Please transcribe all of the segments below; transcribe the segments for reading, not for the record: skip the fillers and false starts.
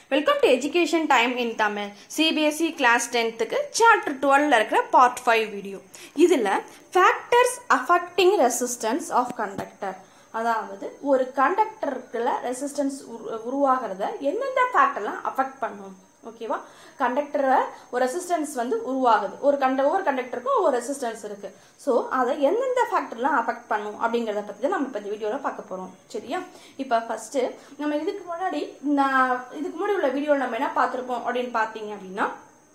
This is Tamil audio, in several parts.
Welcome to Education Time in Tamil. CBSE Class 10th Chapter 12 இருக்கிற Part 5 video. இதில் Factors Affecting Resistance of Conductor. அதாவது ஒரு கண்டக்டருக்குள்ள ரெசிஸ்டன்ஸ் உருவாகிறத எந்தெந்த ஃபேக்டர்லாம் அஃபெக்ட் பண்ணும் ஓகேவா கண்டக்டரை ஒரு ரெசிஸ்டன்ஸ் வந்து உருவாகுது ஒவ்வொரு கண்டக்டருக்கும் ஒரு ரெசிஸ்டன்ஸ் இருக்கு ஸோ அதை எந்தெந்த ஃபேக்டர்லாம் அஃபெக்ட் பண்ணும் அப்படிங்கிறத பற்றி தான் நம்ம இப்போ இந்த வீடியோவில் பார்க்க போகிறோம் சரியா இப்போ ஃபர்ஸ்ட் நம்ம இதுக்கு முன்னாடி உள்ள வீடியோவில் நம்ம என்ன பார்த்துருப்போம் அப்படின்னு பார்த்தீங்க அப்படின்னா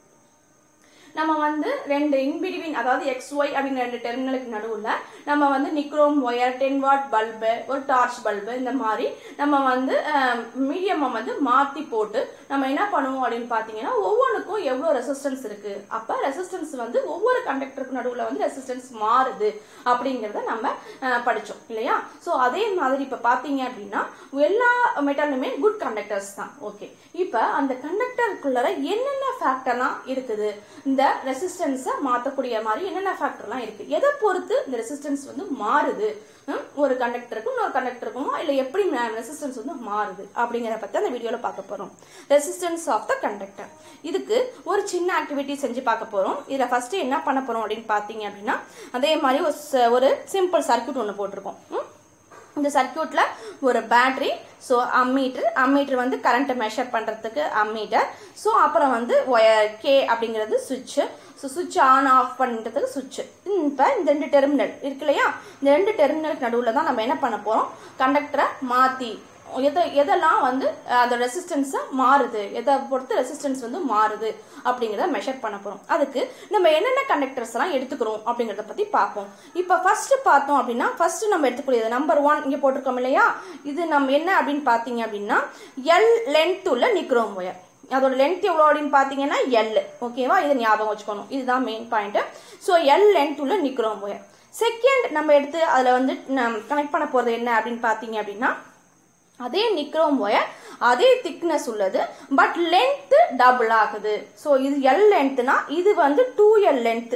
நம்ம வந்து ரெண்டு இன்பிட்வீன் அதாவது XY அப்படிங்கிற ரெண்டு டெர்மினலுக்கு நடுவில் நம்ம வந்து நிக்ரோம் ஒயர் 10 வாட் பல்பு ஒரு டார்ச் பல்பு இந்த மாதிரி நம்ம வந்து மீடியமை வந்து மாற்றி போட்டு நம்ம என்ன பண்ணுவோம் அப்படின்னு பார்த்தீங்கன்னா ஒவ்வொன்றுக்கும் எவ்வளோ ரெசிஸ்டன்ஸ் இருக்கு அப்போ ரெசிஸ்டன்ஸ் வந்து ஒவ்வொரு கண்டக்டருக்கு நடுவில் வந்து ரெசிஸ்டன்ஸ் மாறுது அப்படிங்கிறத நம்ம படித்தோம் இல்லையா ஸோ அதே மாதிரி இப்போ பார்த்தீங்க அப்படின்னா எல்லா மெட்டலுமே குட் கண்டக்டர்ஸ் தான் ஓகே இப்போ அந்த கண்டக்டருக்குள்ள என்னென்ன ஃபேக்டர்லாம் இருக்குது இந்த ரெசிஸ்டன்ஸை மாற்றக்கூடிய மாதிரி என்னென்ன ஃபேக்டர்லாம் இருக்கு எதை பொறுத்து இந்த ரெசிஸ்டன்ஸ் வந்து மாறுது ஒரு கண்டக்டருக்கும் இன்னொரு கண்டக்டருக்கும் இல்லை எப்படி ரெசிஸ்டன்ஸ் வந்து மாறுது அப்படிங்கிற பற்றி அந்த வீடியோவில் பார்க்க போகிறோம் ரெசிஸ்டன்ஸ் ஆஃப் த கண்டக்டர் இதுக்கு ஒரு சின்ன ஆக்டிவிட்டி செஞ்சு பார்க்க போகிறோம் இதில் ஃபர்ஸ்ட் என்ன பண்ண போகிறோம் அப்படின்னு பார்த்தீங்க அப்படின்னா அதே மாதிரி ஒரு சிம்பிள் சர்க்யூட் ஒன்று போட்டிருக்கோம் இந்த சர்க்யூட்ல ஒரு பேட்டரி ஸோ அம்மீட்டர் வந்து கரண்ட் மெஷர் பண்றதுக்கு அம்மீட்டர் ஸோ அப்புறம் வந்து ஒயர் கே அப்படிங்கிறது சுவிட்ச் ஸோ சுவிட்ச் ஆன் ஆஃப் பண்ணுறதுக்கு சுவிட்ச் இப்போ இந்த ரெண்டு டெர்மினல் இருக்கு இல்லையா இந்த ரெண்டு டெர்மினலுக்கு நடுவில் தான் நம்ம என்ன பண்ண போறோம் கண்டக்டரை மாற்றி எதெல்லாம் வந்து அந்த ரெசிஸ்டன்ஸை மாறுது எதை பொறுத்து ரெசிஸ்டன்ஸ் வந்து மாறுது அப்படிங்கிறத மெஷர் பண்ண போறோம் அதுக்கு நம்ம என்னென்ன கண்டக்டர்ஸ் எல்லாம் எடுத்துக்கிறோம் அப்படிங்கிறத பத்தி பார்ப்போம் இப்போ ஃபர்ஸ்ட் பார்த்தோம் அப்படின்னா ஃபர்ஸ்ட் நம்ம எடுத்துக்கூடியது நம்பர் 1 இங்க போட்டிருக்கோம் இல்லையா இது நம்ம என்ன அப்படின்னு பார்த்தீங்க அப்படின்னா எல் லென்த் உள்ள நிக்ரோம் ஒயர் அதோட லென்த் எவ்வளோ அப்படின்னு பார்த்தீங்கன்னா எல் ஓகேவா இதை ஞாபகம் வச்சுக்கணும் இதுதான் main point so L length உள்ள நிக்ரோம் ஒயர் செகண்ட் நம்ம எடுத்து அதில் வந்து கனெக்ட் பண்ண போறது என்ன அப்படின்னு பார்த்தீங்க அப்படின்னா அதே நிக்ரோம் ஒயர் அதே திக்னஸ் உள்ளது பட் லென்த் டபுள் ஆகுது ஸோ இது எல் லென்த்னா இது வந்து 2L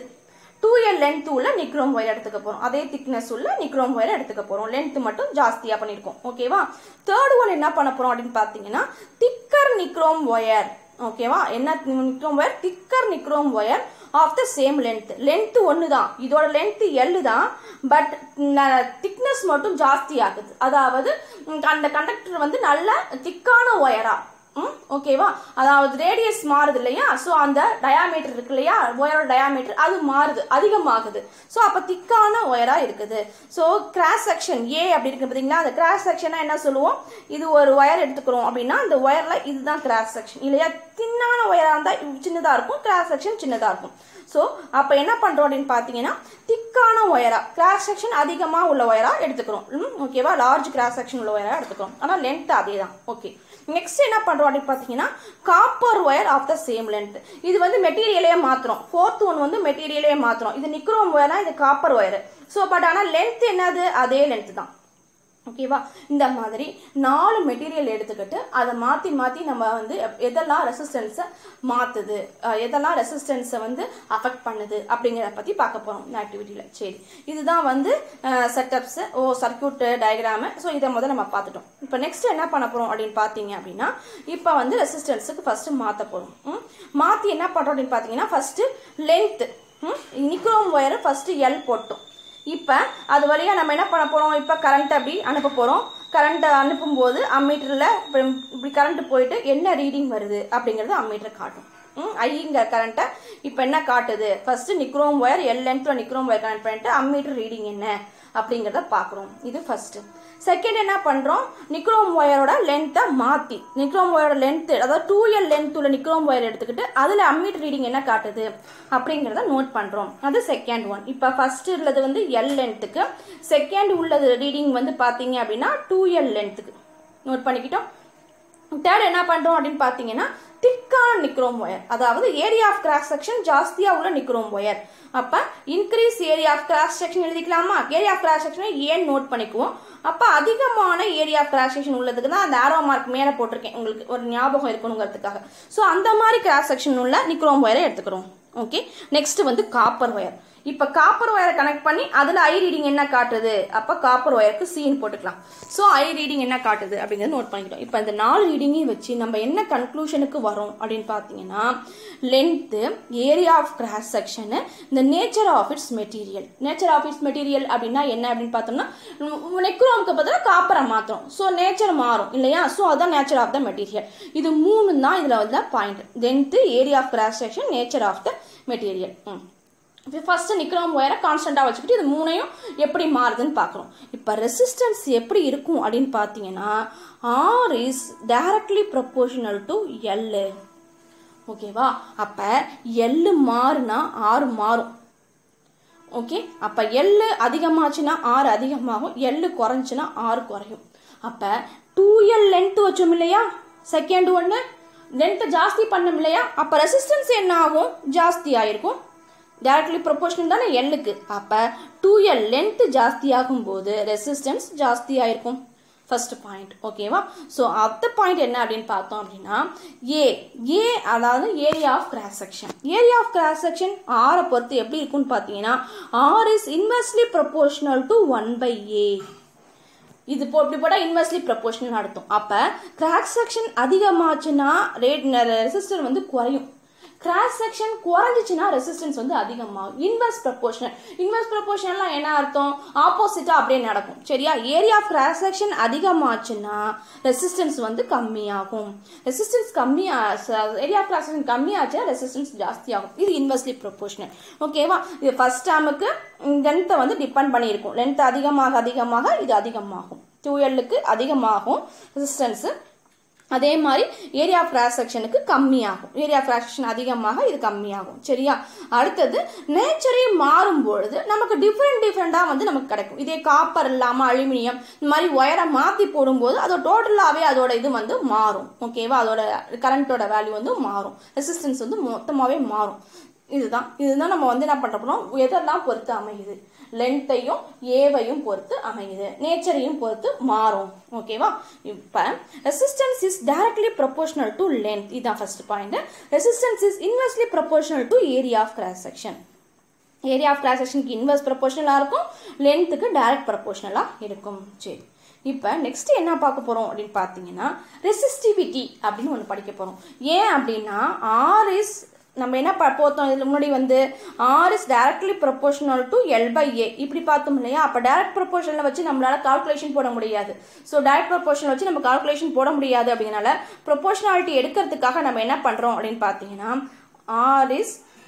லென்த் உள்ள நிக்ரோம் ஒயர் எடுத்துக்க போறோம் அதே திக்னஸ் உள்ள நிக்ரோம் ஒயர் எடுத்துக்க போறோம் லென்த் மட்டும் ஜாஸ்தியா பண்ணிருக்கோம் ஓகேவா தேர்ட் ஒன் என்ன பண்ண போறோம் அப்படின்னு பாத்தீங்கன்னா திக்கர் நிக்ரோம் ஒயர் ஓகேவா என்ன nichrome wire thicker nichrome wire of the same length ஒன்று தான் இதோட லென்த் எல் தான் பட் திக்னஸ் மட்டும் ஜாஸ்தி ஆகுது அதாவது அந்த கண்டக்டர் வந்து நல்ல திக்கான ஒயரா ஓகேவா அதாவது ரேடியஸ் மாறுது இல்லையா ஸோ அந்த டயாமீட்டர் இருக்கு இல்லையா ஒயரோட டயாமீட்டர் அது மாறுது அதிகமாகுது ஸோ அப்போ திக்கான ஒயரா இருக்குது ஸோ கிராஸ் செக்ஷன் ஏ அப்படி இருக்கு பார்த்தீங்களா அந்த கிராஸ் செக்ஷனா என்ன சொல்லுவோம் இது ஒரு ஒயர் எடுத்துக்கிறோம் அப்படின்னா அந்த ஒயர்ல இதுதான் கிராஸ் செக்ஷன் இல்லையா தின்னான ஒயரா இருந்தா சின்னதா இருக்கும் கிராஸ் செக்ஷன் சின்னதா இருக்கும் ஸோ அப்போ என்ன பண்றோம் அப்படின்னு பார்த்தீங்கன்னா திக்கான ஒயரா கிராஸ் செக்ஷன் அதிகமாக உள்ள ஒயரா எடுத்துக்கிறோம் ஓகேவா லார்ஜ் கிராஸ் செக்ஷன் உள்ள ஒயரா எடுத்துக்கிறோம் ஆனால் லென்த் அதே தான் ஓகே நெக்ஸ்ட் என்ன பண்றோம் அப்படின்னு பார்த்தீங்கன்னா copper wire of the same length இது வந்து மெட்டீரியலே மாத்திரம் ஃபோர்த் ஒன் வந்து மெட்டீரியலே மாத்திரம் இது நிக்ரோம் ஒயர்னா இது காப்பர் ஒயர் ஸோ பட் ஆனால் லென்த் என்னது அதே லென்த் தான் ஓகேவா இந்த மாதிரி 4 மெட்டீரியல் எடுத்துக்கிட்டு அதை மாற்றி நம்ம வந்து எதெல்லாம் ரெசிஸ்டன்ஸை மாற்றுது எதெல்லாம் ரெசிஸ்டன்ஸை வந்து அஃபெக்ட் பண்ணுது அப்படிங்கிறத பற்றி பார்க்க போகிறோம் இந்த ஆக்டிவிட்டியில் சரி இதுதான் வந்து செட்டப்ஸ் சர்க்யூட் டயக்ராமு ஸோ இதை முதல்ல நம்ம பார்த்துட்டோம் இப்போ நெக்ஸ்ட் என்ன பண்ண போகிறோம் அப்படின்னு பார்த்தீங்க அப்படின்னா இப்போ வந்து ரெசிஸ்டன்ஸுக்கு ஃபஸ்ட்டு மாற்ற போகிறோம் மாற்றி என்ன பண்ணுறோம் அப்படின்னு பார்த்தீங்கன்னா first length nichrome wire first L போட்டோம் இப்போ அது வழியாக நம்ம என்ன பண்ண போகிறோம் இப்போ கரண்ட் அப்படி அனுப்ப போகிறோம் கரண்ட் அனுப்பும் போது அம்மீட்டரில் இப்படி கரண்ட் போயிட்டு என்ன ரீடிங் வருது அப்படிங்கிறது அம்மீட்டர் காட்டும் ஐங்கிற கரண்ட்டை இப்போ என்ன காட்டுது ஃபர்ஸ்ட் நிக்ரோம் ஒயர் எல் லென்த்ல நிக்ரோம் ஒயர் கனெக்ட் பண்ணிட்டு அம்மீட்டர் ரீடிங் என்ன அப்படிங்கிறத பார்க்குறோம் இது ஃபர்ஸ்ட் செகண்ட் என்ன பண்றோம் நிக்ரோம் ஒயரோட லென்த்தை மாத்தி நிக்ரோம் ஒயரோட லென்த் அதாவது 2L லென்த் உள்ள நிக்ரோம் ஒயர் எடுத்துக்கிட்டு அதுல அம்மீட்டர் ரீடிங் என்ன காட்டுது அப்படிங்கறத நோட் பண்றோம் அது செகண்ட் ஒன் இப்ப ஃபர்ஸ்ட் உள்ளது வந்து எல் லென்த்துக்கு செகண்ட் உள்ளது ரீடிங் வந்து பாத்தீங்க அப்படின்னா 2L லென்த்துக்கு நோட் பண்ணிக்கிட்டோம் தேர்ட் என்ன பண்றோம் அப்படின்னு பாத்தீங்கன்னா திக்கான நிக்ரோம் ஒயர் அதாவது ஏரியா ஆஃப் கிராஸ் செக்ஷன் ஜாஸ்தியா உள்ள நிக்ரோம் ஒயர் அப்ப increase area of cross section எழுதிக்கலாமா ஏரியா ஆஃப் கிராஸ் செக்ஷன் ஏன் நோட் பண்ணிக்குவோம் அப்ப அதிகமான ஏரியா ஆஃப் கிராஸ் செக்ஷன் உள்ளதுக்கு தான் அந்த ஆரோ மார்க் மேல போட்டிருக்கேன் உங்களுக்கு ஒரு ஞாபகம் இருக்கணுங்கிறதுக்காக ஸோ அந்த மாதிரி கிராஸ் செக்ஷன் உள்ள நிக்ரோம் ஒயரை எடுத்துக்கிறோம் ஓகே நெக்ஸ்ட் வந்து காப்பர் ஒயர் இப்போ காப்பர் ஒயரை கனெக்ட் பண்ணி அதில் ஐ ரீடிங் என்ன காட்டுது, அப்போ காப்பர் ஒயருக்கு சீன் போட்டுக்கலாம். ஸோ ஐ ரீடிங் என்ன காட்டுது அப்படிங்கிறது நோட் பண்ணிக்கிட்டோம். இப்போ இந்த 4 ரீடிங்கையும் வச்சு நம்ம என்ன கன்க்ளூஷனுக்கு வரோம் அப்படின்னு பார்த்தீங்கன்னா, length, area of cross section, இந்த nature of its material. Nature of its material அப்படின்னா என்ன அப்படின்னு பார்த்தோம்னா, நெக்ரோமுக்கு பதிலாக காப்பரை மாற்றோம். ஸோ நேச்சர் மாறும் இல்லையா? ஸோ அதுதான் நேச்சர் ஆஃப் த மெட்டீரியல். இது 3 தான் இதில் வந்து point. Length, area of cross section, nature of the material. First nichrome ஒயரை கான்ஸ்டன்டாக வச்சுக்கிட்டு இது 3ஐயும் எப்படி மாறுதுன்னு பார்க்குறோம். இப்போ ரெசிஸ்டன்ஸ் எப்படி இருக்கும் அப்படின்னு பார்த்தீங்கன்னா, R is directly proportional to L. ஓகேவா? அப்போ L மாறுனா R மாறும். ஓகே, அப்போ L அதிகமாச்சுன்னா R அதிகமாகும், L குறைஞ்சுன்னா R குறையும். அப்போ 2L லென்த் வச்சோம் இல்லையா, செகண்ட் ஒன்று லென்த்தை ஜாஸ்தி பண்ணோம் இல்லையா, அப்போ ரெசிஸ்டன்ஸ் என்ன ஆகும், ஜாஸ்தி ஆயிருக்கும். டைரக்ட்லி ப்ரொபோர்ஷனல் தானே எல்லுக்கு. அப்போ 2L லென்த் ஜாஸ்தி ஆகும்போது ரெசிஸ்டன்ஸ் ஜாஸ்தி ஆயிருக்கும். First point. ஓகேவா? ஸோ அடுத்த பாயிண்ட் என்ன அப்படின்னு பார்த்தோம் அப்படின்னா, ஏ அதாவது area of cross section. Area of cross section ஆரை பொறுத்து எப்படி இருக்குன்னு பார்த்தீங்கன்னா, R is inversely proportional to 1/A. இது இப்படி போட்டால் இன்வெர்ஸ்லி ப்ரொபோர்ஷனல் அர்த்தம். அப்போ கிராஸ் செக்ஷன் அதிகமாச்சுன்னா ரெசிஸ்டர் வந்து குறையும். கிராஸ் செக்ஷன் குறைஞ்சிச்சுன்னா ரெசிஸ்டன்ஸ் வந்து அதிகமாகும். Inverse proportional. இன்வெர்ஸ் ப்ரொபோர்ஷனல்லாம் என்ன அர்த்தம், ஆப்போசிட்டாக அப்படியே நடக்கும். சரியா? ஏரியா ஆஃப் கிராஸ் செக்ஷன் அதிகமாச்சுன்னா ரெசிஸ்டன்ஸ் வந்து கம்மியாகும். Resistance area of cross section கம்மியாச்சுன்னா ரெசிஸ்டன்ஸ் ஜாஸ்தி ஆகும். இது இன்வெர்ஸ்லி ப்ரொபோர்ஷனல். ஓகேவா? இது ஃபர்ஸ்ட் டேர்முக்கு லென்த்தை வந்து டிபெண்ட் பண்ணியிருக்கும். லென்த் அதிகமாக இது அதிகமாகும். 2Lக்கு அதிகமாகும் ரெசிஸ்டன்ஸு. அதே மாதிரி ஏரியா ஆஃப் கிராஸ் செக்ஷனுக்கு கம்மியாகும். ஏரியா ஆஃப் கிராஸ் செக்ஷன் அதிகமாக இது கம்மியாகும். சரியா? அடுத்தது நேச்சரே மாறும்பொழுது நமக்கு டிஃப்ரெண்டாக வந்து நமக்கு கிடைக்கும். இதே காப்பர் இல்லாமல் அலுமினியம் இந்த மாதிரி ஒயரை மாற்றி போடும்போது அதோட டோட்டலாகவே அதோட இது வந்து மாறும். ஓகேவா? அதோட கரண்ட்டோட வேல்யூ வந்து மாறும். ரெசிஸ்டன்ஸ் வந்து மொத்தமாகவே மாறும். இதுதான் நம்ம வந்து என்ன பண்ணுறோம், எதெல்லாம் பொறுத்து அமையுது, லென்த்தையும் ஏவையும் பொறுத்து அமையுது, நேச்சரையும் பொறுத்து மாறும். ஓகேவா? இப்போ resistance is directly proportional to length. இதுதான் first point. Resistance is inversely proportional to area of cross section. Area of cross செக்ஷனுக்கு இன்வெர்ஸ் ப்ரொபோர்ஷனலாக இருக்கும், லென்த்துக்கு டைரக்ட் ப்ரொபோர்ஷனலாக இருக்கும். சரி, இப்போ நெக்ஸ்ட் என்ன பார்க்க போகிறோம் அப்படின்னு பார்த்தீங்கன்னா, ரெசிஸ்டிவிட்டி அப்படின்னு ஒன்று படிக்க போகிறோம். ஏன் அப்படின்னா, R is நம்ம என்ன பார்த்தோம் இதில் முன்னாடி வந்து R is directly proportional to L/A இப்படி பார்த்தோம் இல்லையா? அப்போ டைரக்ட் ப்ரொபோர்ஷனில் வச்சு நம்மளால கால்குலேஷன் போட முடியாது. ஸோ டைரக்ட் ப்ரொபோர்ஷனில் வச்சு நம்ம கால்குலேஷன் போட முடியாது. அப்படிங்கிறனால ப்ரொபோர்ஷனாலிட்டி எடுக்கிறதுக்காக நம்ம என்ன பண்ணுறோம் அப்படின்னு பார்த்தீங்கன்னா, R is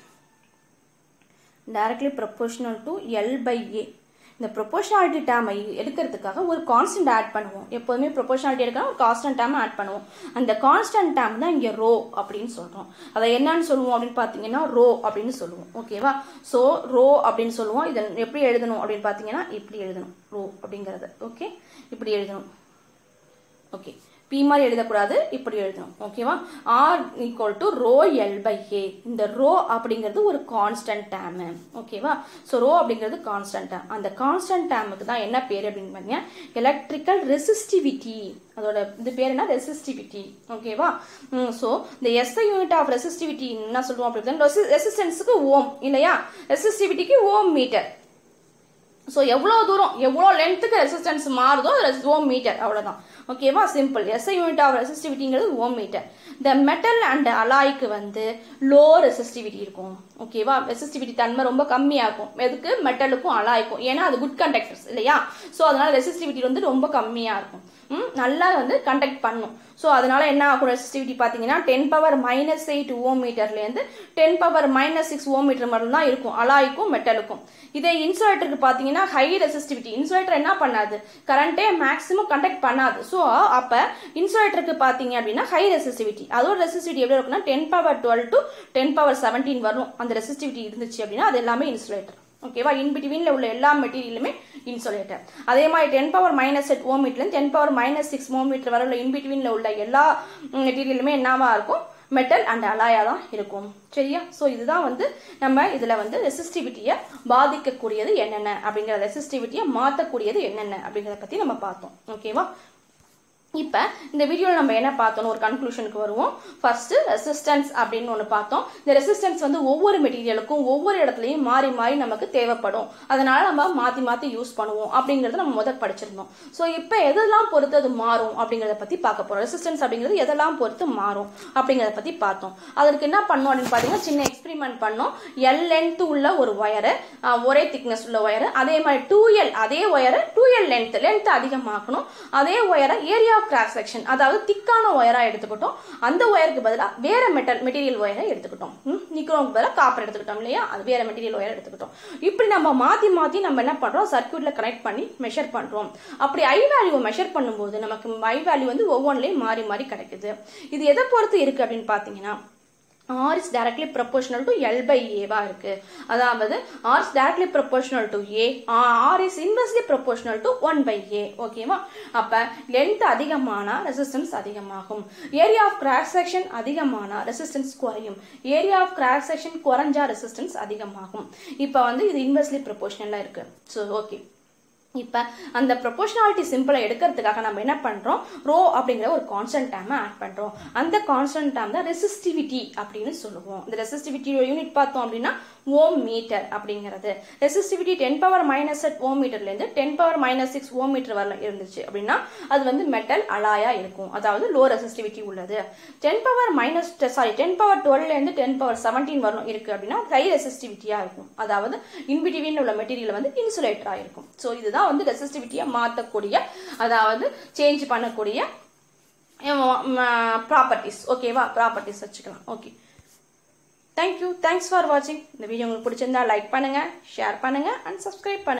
directly proportional to L/A. இந்த ப்ரொபோர்ஷனாலிட்டி டேர்மை எடுக்கிறதுக்காக ஒரு கான்ஸ்டன்ட் ஆட் பண்ணுவோம். எப்போதுமே ப்ரொபோர்ஷனாலிட்டி எடுக்கலாம் ஒரு கான்ஸ்டன்ட் டேர்மை ஆட் பண்ணுவோம். அந்த கான்ஸ்டன்ட் டேர்ம் தான் இங்கே ரோ அப்படின்னு சொல்கிறோம். அதை என்னன்னு சொல்லுவோம் அப்படின்னு பார்த்தீங்கன்னா, ரோ அப்படின்னு சொல்லுவோம். ஓகேவா? ஸோ ரோ அப்படின்னு சொல்லுவோம். இதை எப்படி எழுதணும் அப்படின்னு பார்த்தீங்கன்னா, இப்படி எழுதணும் ரோ அப்படிங்கிறத. ஓகே, இப்படி எழுதணும். ஓகே, பி மாதிரி எழுதக்கூடாது, இப்படி எழுதணும். ஓகேவா? R equal to rho L/A. இந்த ரோ அப்படிங்கிறது ஒரு கான்ஸ்டன்ட் டேர்மு. ஓகேவா? ஸோ ரோ அப்படிங்கிறது கான்ஸ்டன்ட் டேர்ம். அந்த கான்ஸ்டன்ட் டேர்முக்கு தான் என்ன பேர் அப்படின்னு பார்த்தீங்கன்னா, எலக்ட்ரிக்கல் ரெசிஸ்டிவிட்டி. அதோட இது பேர் என்ன, ரெசிஸ்டிவிட்டி. ஓகேவா? ஸோ இந்த SI யூனிட் ஆஃப் ரெசிஸ்டிவிட்டி என்ன சொல்லுவோம் அப்படின்னு, ரெசிஸ்டன்ஸுக்கு ஓம் இல்லையா, ரெசிஸ்டிவிட்டிக்கு ஓம் மீட்டர். ஸோ எவ்வளோ தூரம் எவ்வளோ லென்த்துக்கு ரெசிஸ்டன்ஸ் மாறுதோ ஓம் மீட்டர், அவ்வளோதான். ஓகேவா? சிம்பிள். SI யூனிட் ஆஃப் ரெசிஸ்டிவிட்டிங்கிறது ஓம் மீட்டர். இந்த மெட்டல் அண்ட் அலாய்க்கு வந்து லோ ரெசிஸ்டிவிட்டி இருக்கும். ஓகேவா? ரெசிஸ்டிவிட்டி தன்மை ரொம்ப கம்மியாக இருக்கும். எதுக்கு? மெட்டலுக்கும் அலாய்க்கும். ஏன்னா அது குட் கண்டக்டர்ஸ் இல்லையா? ஸோ அதனால ரெசிஸ்டிவிட்டி வந்து ரொம்ப கம்மியாக இருக்கும். நல்லா வந்து கண்டக்ட் பண்ணும். ஸோ அதனால என்ன ஆகும், ரெசிஸ்டிவிட்டி பார்த்தீங்கன்னா 10⁻⁻8 ஓம் மீட்டர்லேருந்து 10⁻⁻6 ஓம் மீட்டர் மட்டும் தான் இருக்கும் அலாய்க்கும் மெட்டலுக்கும். இதே இன்சுலேட்டருக்கு பார்த்தீங்கன்னா ஹை ரெசிஸ்டிவிட்டி. இன்சுலேட்டர் என்ன பண்ணாது, கரண்டே மேக்ஸிமம் கண்டக்ட் பண்ணாது. ஸோ அப்போ இன்சுலேட்டருக்கு பார்த்தீங்க அப்படின்னா ஹை ரெசிஸ்டிவிட்டி. அதோட ரெசிஸ்டிவிட்டி எப்படி இருக்குன்னா 10⁻12 to 10⁻17 வரும். அந்த ரெசிஸ்டிவிட்டி இருந்துச்சு அப்படின்னா அது எல்லாமே இன்சுலேட்டர். ஓகேவா? இன்பிட்வீன்ல உள்ள எல்லா மெட்டீரியலுமே இன்சுலேட்டர். அதே மாதிரி 10⁻⁻8 ஓம் மீட்டர்லேருந்து 10⁻⁻6 ஓம் மீட்டர் வர உள்ள இன்பிட்வீன்ல உள்ள எல்லா மெட்டீரியலுமே என்னவா இருக்கும், மெட்டல் அண்ட் அலாயா தான் இருக்கும். சரியா? ஸோ இதுதான் வந்து நம்ம இதில் வந்து ரெசிஸ்டிவிட்டியை பாதிக்கக்கூடியது என்னென்ன அப்படிங்கிற, ரெசிஸ்டிவிட்டியை மாற்றக்கூடியது என்னென்ன அப்படிங்கிறத பற்றி நம்ம பார்த்தோம். ஓகேவா? இப்போ இந்த வீடியோவில் நம்ம என்ன பார்த்தோம் ஒரு கன்க்ளூஷனுக்கு வருவோம். ஃபர்ஸ்ட் ரெசிஸ்டன்ஸ் அப்படின்னு ஒன்று பார்த்தோம். இந்த ரெசிஸ்டன்ஸ் வந்து ஒவ்வொரு மெட்டீரியலுக்கும் ஒவ்வொரு இடத்துலையும் மாறி மாறி நமக்கு தேவைப்படும், அதனால நம்ம மாற்றி மாற்றி யூஸ் பண்ணுவோம் அப்படிங்கிறத நம்ம முதல் படிச்சிருந்தோம். ஸோ இப்போ எதெல்லாம் பொறுத்து அது மாறும் அப்படிங்கிறத பற்றி பார்க்க போகிறோம். ரெசிஸ்டன்ஸ் அப்படிங்கிறது எதெல்லாம் பொறுத்து மாறும் அப்படிங்கிறத பற்றி பார்த்தோம். அதற்கு என்ன பண்ணோம் அப்படின்னு பார்த்தீங்கன்னா சின்ன எக்ஸ்பெரிமெண்ட் பண்ணோம். எல் லென்த் உள்ள ஒரு ஒயரு, ஒரே திக்னஸ் உள்ள ஒயரு, அதே மாதிரி 2L அதே ஒயரு 2L லென்த் அதிகமாக்கணும். அதே ஒயரை ஏரியா கிராஸ் செக்ஷன் அதாவது திக்கான ஒயரா எடுத்துக்கிட்டோம். அந்த ஒயருக்கு பதிலாக வேற மெட்டீரியல் ஒயரை எடுத்துக்கிட்டோம். நிக்ரோமுக்கு பதிலாக காப்பர் எடுத்துக்கிட்டோம் இல்லையா, அது வேற மெட்டீரியல் ஒயர் எடுத்துக்கிட்டோம். இப்படி நம்ம மாத்தி மாத்தி நம்ம என்ன பண்றோம், சர்க்யூட்ல கனெக்ட் பண்ணி மெஷர் பண்றோம். அப்படி ஐ வேல்யூ மெஷர் பண்ணும்போது நமக்கு ஐ வேல்யூ வந்து ஒவ்வொன்றிலையும் மாறி மாறி கிடைக்குது. இது எதை பொறுத்து இருக்கு அப்படின்னு பாத்தீங்கன்னா R is directly proportional to L by A வா இருக்கு. அதாவது R is directly proportional to A, R is inversely proportional to 1 by A. ஓகேவா? அப்ப லென்த் அதிகமான ரெசிஸ்டன்ஸ் அதிகமாகும். ஏரியா ஆஃப் கிராஸ் செக்ஷன் அதிகமான ரெசிஸ்டன்ஸ் குறையும். ஏரியா ஆஃப் கிராஸ் செக்ஷன் குறைஞ்சா ரெசிஸ்டன்ஸ் அதிகமாகும். இப்ப வந்து இது இன்வெர்ஸ்லி ப்ரொபோர்ஷனலா இருக்கு. ஸோ ஓகே, இப்போ அந்த ப்ரொபோர்ஷனாலிட்டி சிம்பிளை எடுக்கிறதுக்காக நம்ம என்ன பண்ணுறோம், ரோ அப்படிங்கிற ஒரு கான்ஸ்டன்ட் டேமை ஆட் பண்ணுறோம். அந்த கான்ஸ்டன்ட் டேம் தான் ரெசிஸ்டிவிட்டி அப்படின்னு சொல்லுவோம். இந்த ரெசிஸ்டிவிட்டி யூனிட் பார்த்தோம் அப்படின்னா ஓம் மீட்டர் அப்படிங்கிறது. ரெசிஸ்டிவிட்டி 10⁻⁻⁷ ஓம் மீட்டர்லேருந்து 10⁻⁻⁶ ஓம் மீட்டர் வரல இருந்துச்சு அப்படின்னா அது வந்து மெட்டல் அலாயா இருக்கும், அதாவது லோ ரெசிஸ்டிவிட்டி உள்ளது. 10⁻12லேருந்து 10⁻17 வரணும் இருக்கு அப்படின்னா ஹை ரெசிஸ்டிவிட்டியா இருக்கும், அதாவது இன்பிட்வீன் உள்ள மெட்டீரியல் வந்து இன்சுலேட்டரா இருக்கும். ஸோ இதுதான் வந்து ரெசிஸ்டிவிட்டியை மாற்றக்கூடிய, அதாவது சேஞ்ச் பண்ணக்கூடிய ப்ராப்பர்ட்டிஸ். ஓகேவா, ப்ராப்பர்ட்டிஸ் வச்சுக்கலாம். ஓகே, தேங்க்யூ, தேங்க்ஸ் ஃபார் வாட்சிங். இந்த வீடியோ உங்களுக்கு பிடிச்சிருந்தா லைக் பண்ணுங்க, ஷேர் பண்ணுங்க அண்ட் சப்ஸ்கிரைப் பண்ணுங்க.